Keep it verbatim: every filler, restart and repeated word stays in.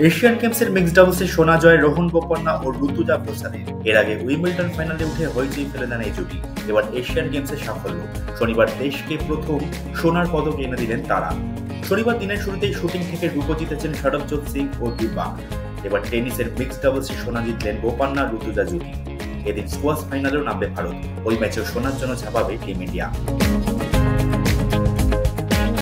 Asian গেমসের mixed ডাবলসে সোনা জয় রোহন বোপান্না ও ঋতুজা প্রসাদের। এর আগে উইম্বলডন ফাইনালে উঠে হইচই ফেলে দেন এই জুটি। এবার এশিয়ান গেমসের সাফল্য, শনিবার দেশকে প্রথম সোনার পদক এনে দিলেন তারা। শনিবার দিনের শুরুতেই শুটিং থেকে রূপো জিতেছেন সরবজোৎ সিং ও দিব্যা। এবার টেনিসের মিক্সড ডাবলসে সোনা জিতলেন বোপান্না ঋতুজা জুটি। এদিন স্কোয়াশ ফাইনালেও নামবে ভারত। ওই ম্যাচেও সোনার জন্য ঝাঁপাবে টিম ইন্ডিয়া।